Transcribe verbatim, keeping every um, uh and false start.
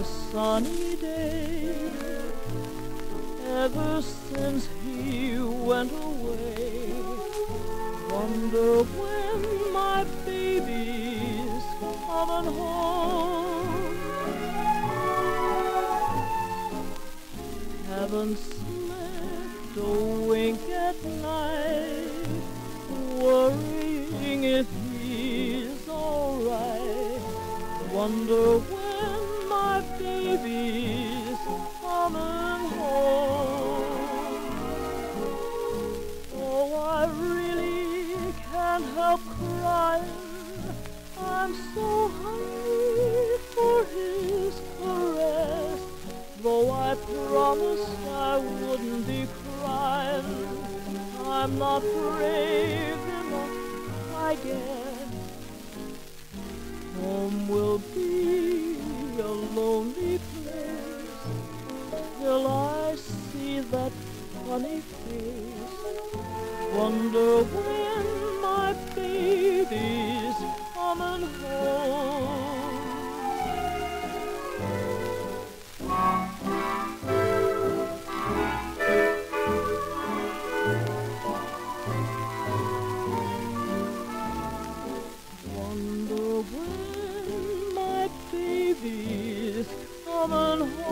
sunny day. Ever since he went away, wonder when my baby's coming home. Haven't slept a wink at night, worrying if he's alright. Wonder when my baby's coming home. Oh, I really can't help crying. I'm so hungry for his caress. Though I promised I wouldn't be crying, I'm not brave enough, I guess. Home will be a lonely place till I see that funny face. Wonder when my baby's coming home. Wonder when my baby's coming home.